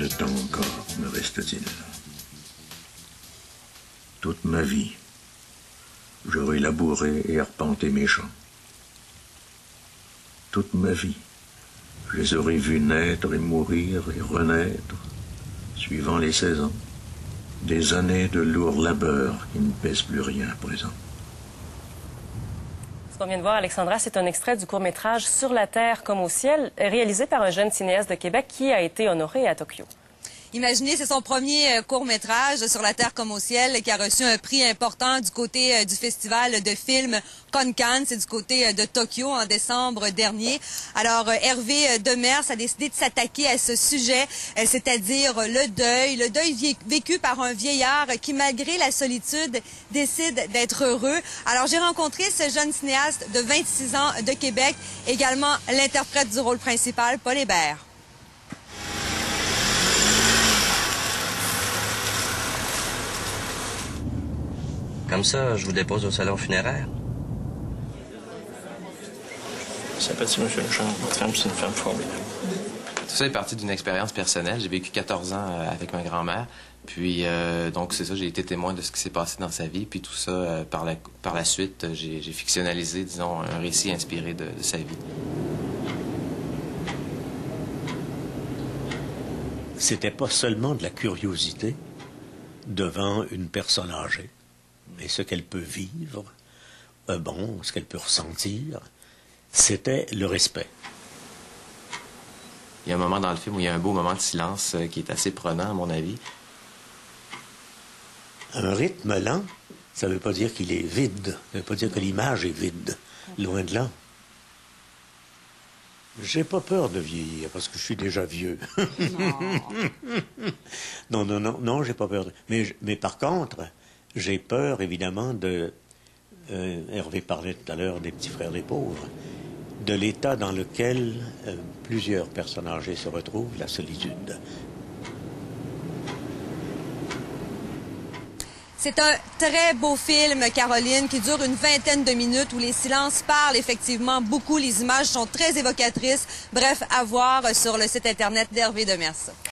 temps encore me reste-t-il? Toute ma vie, j'aurai labouré et arpenté mes champs. Toute ma vie, je les aurai vus naître et mourir et renaître, suivant les saisons, des années de lourd labeur qui ne pèsent plus rien à présent. Ce qu'on vient de voir, Alexandra, c'est un extrait du court-métrage « Sur la terre comme au ciel », réalisé par un jeune cinéaste de Québec qui a été honoré à Tokyo. Imaginez, c'est son premier court-métrage sur la terre comme au ciel qui a reçu un prix important du côté du festival de films Konkan, c'est du côté de Tokyo en décembre dernier. Alors Hervé Demers a décidé de s'attaquer à ce sujet, c'est-à-dire le deuil vécu par un vieillard qui, malgré la solitude, décide d'être heureux. Alors j'ai rencontré ce jeune cinéaste de 26 ans de Québec, également l'interprète du rôle principal, Paul Hébert. Comme ça, je vous dépose au salon funéraire. Sympathie, monsieur le champ. Votre femme, c'est une femme formidable. Tout ça est parti d'une expérience personnelle. J'ai vécu 14 ans avec ma grand-mère. Puis, donc, c'est ça, j'ai été témoin de ce qui s'est passé dans sa vie. Puis tout ça, par la suite, j'ai fictionnalisé, disons, un récit inspiré de sa vie. C'était pas seulement de la curiosité devant une personne âgée. Et ce qu'elle peut vivre, ce qu'elle peut ressentir, c'était le respect. Il y a un moment dans le film où il y a un beau moment de silence qui est assez prenant, à mon avis. Un rythme lent, ça ne veut pas dire qu'il est vide. Ça ne veut pas dire que l'image est vide. Loin de là. J'ai pas peur de vieillir, parce que je suis déjà vieux. Non, j'ai pas peur. Mais par contre, j'ai peur, évidemment, de... Hervé parlait tout à l'heure des petits frères des pauvres, de l'état dans lequel plusieurs personnes âgées se retrouvent, la solitude. C'est un très beau film, Caroline, qui dure une vingtaine de minutes, où les silences parlent effectivement beaucoup, les images sont très évocatrices. Bref, à voir sur le site Internet d'Hervé Demers.